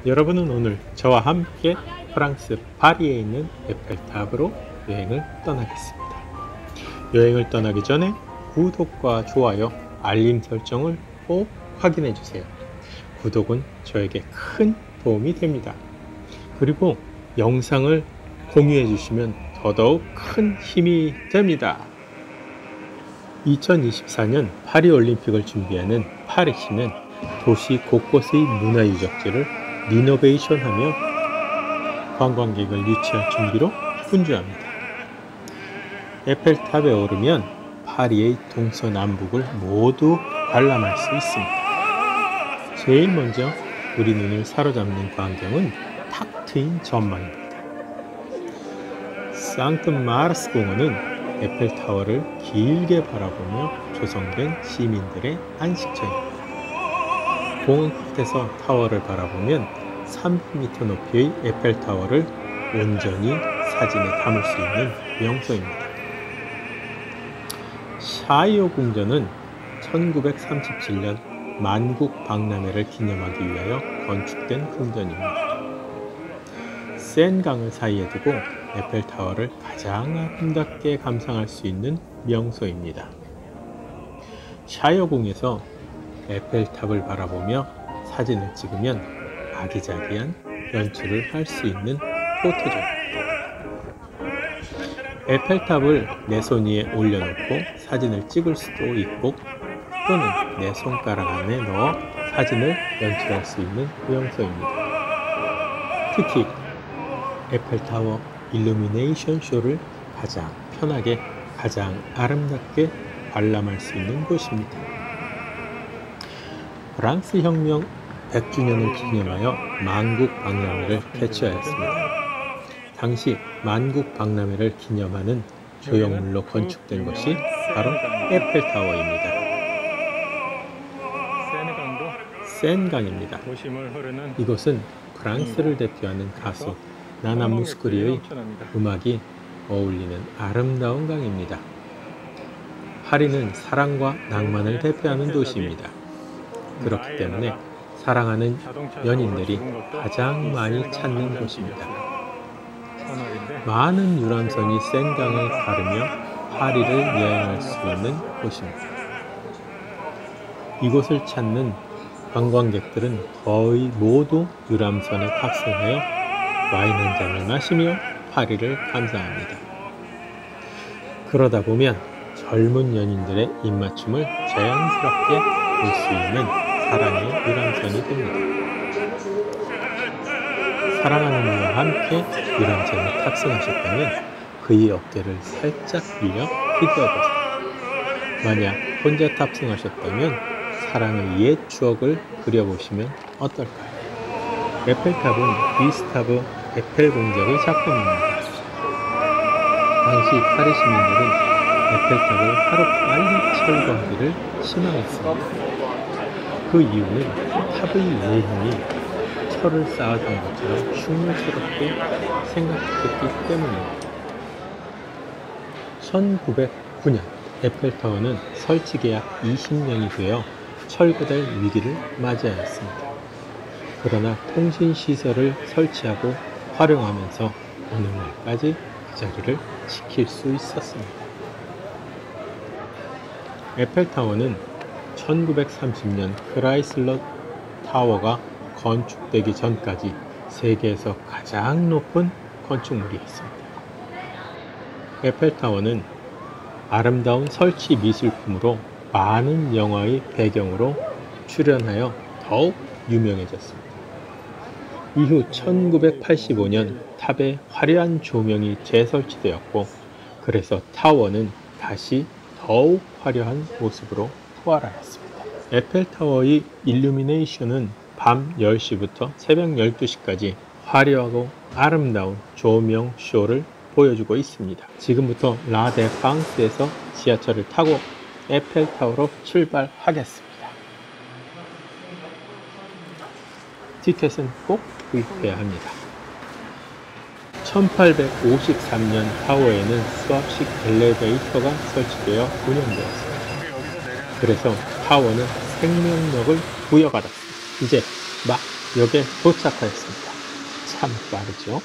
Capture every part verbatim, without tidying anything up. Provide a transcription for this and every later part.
여러분은 오늘 저와 함께 프랑스 파리에 있는 에펠탑으로 여행을 떠나겠습니다. 여행을 떠나기 전에 구독과 좋아요, 알림 설정을 꼭 확인해 주세요. 구독은 저에게 큰 도움이 됩니다. 그리고 영상을 공유해 주시면 더더욱 큰 힘이 됩니다. 이천이십사 년 파리올림픽을 준비하는 파리시는 도시 곳곳의 문화유적지를 리노베이션하며 관광객을 유치할 준비로 분주합니다. 에펠탑에 오르면 파리의 동서남북을 모두 관람할 수 있습니다. 제일 먼저 우리 눈을 사로잡는 광경은 탁 트인 전망입니다. 상트 마르스 공원은 에펠타워를 길게 바라보며 조성된 시민들의 안식처입니다. 공원 끝에서 타워를 바라보면 삼백 미터 높이의 에펠타워를 온전히 사진에 담을 수 있는 명소입니다. 샤이오 궁전은 천구백삼십칠 년 만국 박람회를 기념하기 위하여 건축된 궁전입니다. 센강을 사이에 두고 에펠타워를 가장 아름답게 감상할 수 있는 명소입니다. 샤이오궁에서 에펠탑을 바라보며 사진을 찍으면 아기자기한 연출을 할 수 있는 포토존입니다. 에펠탑을 내 손 위에 올려놓고 사진을 찍을 수도 있고 또는 내 손가락 안에 넣어 사진을 연출할 수 있는 명소입니다. 특히 에펠타워 일루미네이션 쇼를 가장 편하게 가장 아름답게 관람할 수 있는 곳입니다. 프랑스 혁명 백 주년을 기념하여 만국 박람회를 개최하였습니다. 당시 만국 박람회를 기념하는 조형물로 건축된 것이 바로 에펠타워입니다. 센강입니다. 이곳은 프랑스를 대표하는 가수 나나 무스코리의 음악이 어울리는 아름다운 강입니다. 파리는 사랑과 낭만을 대표하는 도시입니다. 그렇기 때문에 사랑하는 연인들이 가장 많이 찾는 곳입니다. 많은 유람선이 센강을 가르며 파리를 여행할 수 있는 곳입니다. 이곳을 찾는 관광객들은 거의 모두 유람선에 탑승하여 와인 한 잔을 마시며 파리를 감상합니다. 그러다 보면 젊은 연인들의 입맞춤을 자연스럽게 볼 수 있는 사랑의 유람선이 됩니다. 사랑하는 이와 함께 유람선에 탑승하셨다면 그의 어깨를 살짝 빌려 휘저어보세요. 만약 혼자 탑승하셨다면 사랑의 옛 추억을 그려보시면 어떨까요? 에펠탑은 귀스타브 에펠 공작의 작품입니다. 당시 파리 시민들은 에펠탑을 하루빨리 철거하기를 희망했습니다. 그 이유는 탑의 외형이 철을 쌓아둔 것처럼 흉물스럽게 생각했기 때문입니다. 천구백구 년 에펠타워는 설치 약 이십 년이 되어 철거될 위기를 맞이하였습니다. 그러나 통신시설을 설치하고 활용하면서 오늘날까지 그 자리를 지킬 수 있었습니다. 에펠타워는 천구백삼십 년 크라이슬러 타워가 건축되기 전까지 세계에서 가장 높은 건축물이었습니다. 에펠타워는 아름다운 설치 미술품으로 많은 영화의 배경으로 출연하여 더욱 유명해졌습니다. 이후 천구백팔십오 년 탑에 화려한 조명이 재설치되었고 그래서 타워는 다시 더욱 화려한 모습으로 부활하였습니다. 에펠타워의 일루미네이션은 밤 열 시부터 새벽 열두 시까지 화려하고 아름다운 조명 쇼를 보여주고 있습니다. 지금부터 라 데팡스에서 지하철을 타고 에펠타워로 출발하겠습니다. 티켓은 꼭 구입해야 합니다. 천팔백오십삼 년 타워에는 수압식 엘리베이터가 설치되어 운영되었습니다. 그래서 타워는 생명력을 부여받았습니다. 이제 막 역에 도착하였습니다. 참 빠르죠?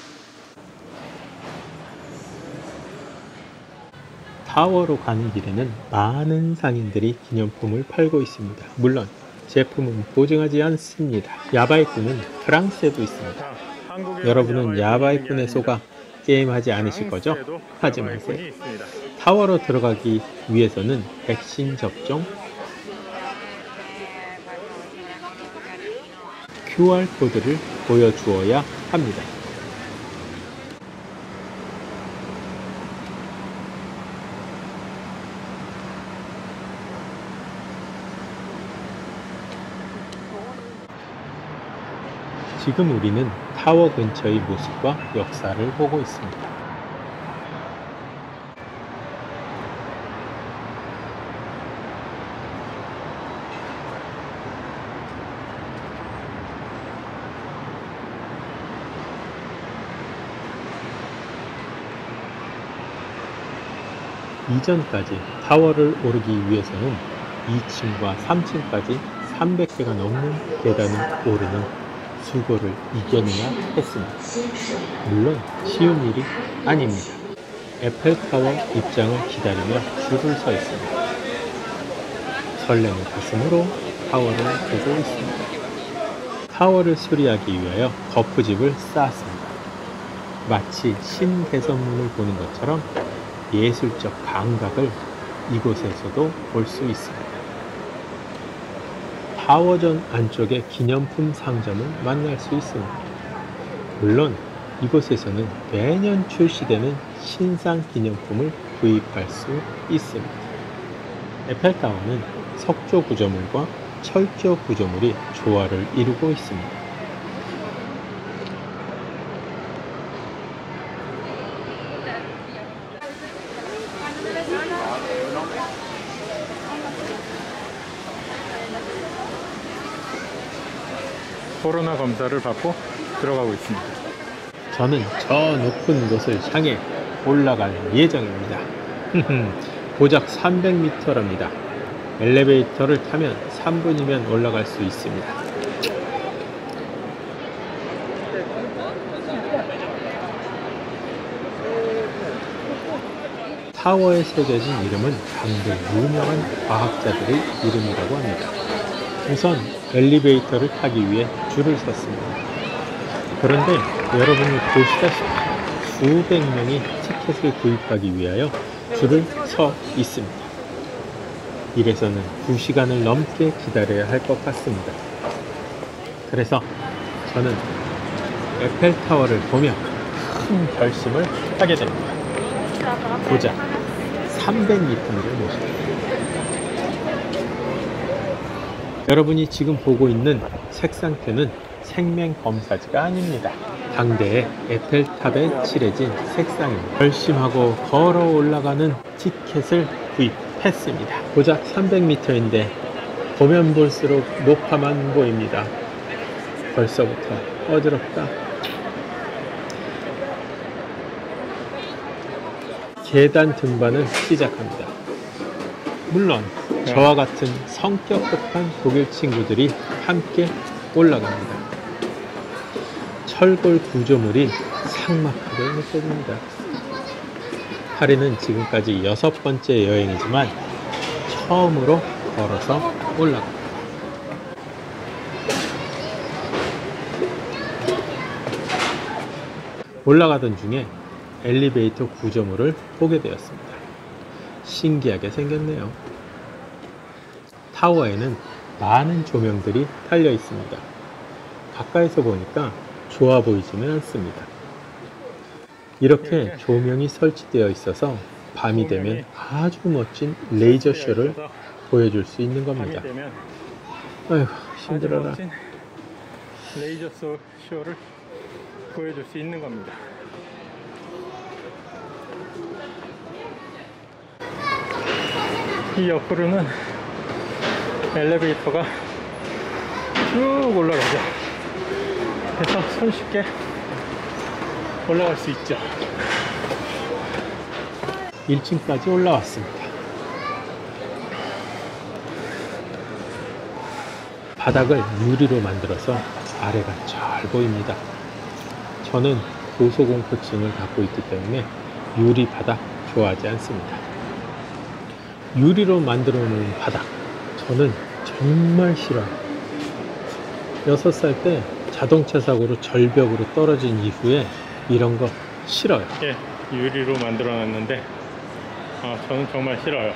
타워로 가는 길에는 많은 상인들이 기념품을 팔고 있습니다. 물론 제품은 보증하지 않습니다. 야바이꾼은 프랑스에도 있습니다. 여러분은 야바이꾼에 속아 게임하지 않으실 거죠? 하지 마세요. 타워로 들어가기 위해서는 백신 접종, 큐알코드를 보여주어야 합니다. 지금 우리는 타워 근처의 모습과 역사를 보고 있습니다. 이전까지 타워를 오르기 위해서는 이 층과 삼 층까지 삼백 개가 넘는 계단을 오르는 수고를 이겨내야 했습니다. 물론 쉬운 일이 아닙니다. 에펠타워 입장을 기다리며 줄을 서 있습니다. 설레는 가슴으로 타워를 보고 있습니다. 타워를 수리하기 위하여 거푸집을 쌓았습니다. 마치 신개선문을 보는 것처럼 예술적 감각을 이곳에서도 볼 수 있습니다. 타워전 안쪽에 기념품 상점을 만날 수 있습니다. 물론 이곳에서는 매년 출시되는 신상 기념품을 구입할 수 있습니다. 에펠타워는 석조 구조물과 철조 구조물이 조화를 이루고 있습니다. 코로나 검사를 받고 들어가고 있습니다. 저는 저 높은 곳을 향해 올라갈 예정입니다. 고작 삼백 미터랍니다. 엘리베이터를 타면 삼 분이면 올라갈 수 있습니다. 타워에 새겨진 이름은 당대 유명한 과학자들의 이름이라고 합니다. 우선 엘리베이터를 타기 위해 줄을 섰습니다. 그런데 여러분이 보시다시피 수백 명이 티켓을 구입하기 위하여 줄을 서 있습니다. 이래서는 두 시간을 넘게 기다려야 할 것 같습니다. 그래서 저는 에펠타워를 보며 큰 결심을 하게 됩니다. 고작 삼백 미터를 모십니다. 여러분이 지금 보고 있는 색상표는 생명검사지가 아닙니다. 당대의 에펠탑에 칠해진 색상입니다. 결심하고 걸어 올라가는 티켓을 구입했습니다. 고작 삼백 미터인데 보면 볼수록 높아만 보입니다. 벌써부터 어지럽다. 계단 등반을 시작합니다. 물론 저와 같은 성격 급한 독일 친구들이 함께 올라갑니다. 철골 구조물이 삭막하게 느껴집니다. 파리는 지금까지 여섯 번째 여행이지만 처음으로 걸어서 올라갑니다. 올라가던 중에 엘리베이터 구조물을 보게 되었습니다. 신기하게 생겼네요. 타워에는 많은 조명들이 달려 있습니다. 가까이서 보니까 좋아 보이지는 않습니다. 이렇게 조명이 설치되어 있어서 밤이 되면 아주 멋진 레이저 쇼를 보여줄 수 있는 겁니다. 아이고 힘들어라. 레이저 쇼를 보여줄 수 있는 겁니다. 이 옆으로는 엘리베이터가 쭉 올라가죠. 그래서 손쉽게 올라갈 수 있죠. 일 층까지 올라왔습니다. 바닥을 유리로 만들어서 아래가 잘 보입니다. 저는 고소공포증을 갖고 있기 때문에 유리 바닥 좋아하지 않습니다. 유리로 만들어 놓은 바닥, 저는 정말 싫어요. 여섯 살 때 자동차 사고로 절벽으로 떨어진 이후에 이런 거 싫어요. 예, 유리로 만들어 놨는데 아, 저는 정말 싫어요.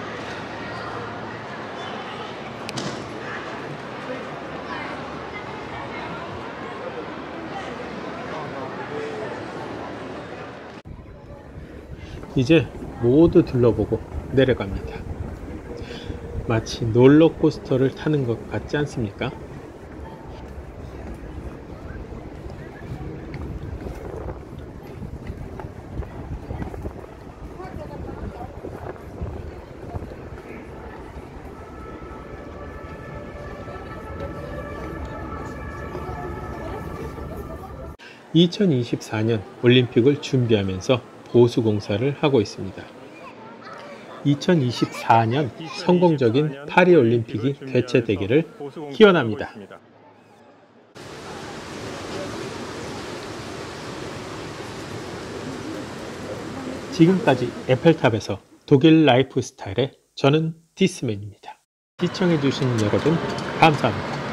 이제 모두 둘러보고 내려갑니다. 마치 롤러코스터를 타는 것 같지 않습니까? 이천이십사 년 올림픽을 준비하면서 보수공사를 하고 있습니다. 이천이십사 년 성공적인 파리올림픽이 개최되기를 기원합니다. 지금까지 에펠탑에서 독일 라이프 스타일의 저는 디스맨입니다. 시청해주신 여러분 감사합니다.